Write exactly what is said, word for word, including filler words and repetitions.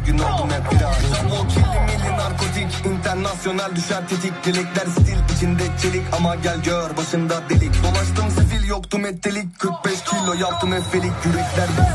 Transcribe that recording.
gün oldum hep viral. O kirli milli narkotik, internasyonel düşer tetik. Dilekler stil içinde çelik ama gel gör başında delik. Dolaştım sivil yoktum ettelik, kırk beş kilo yaptım efelik. Yürekler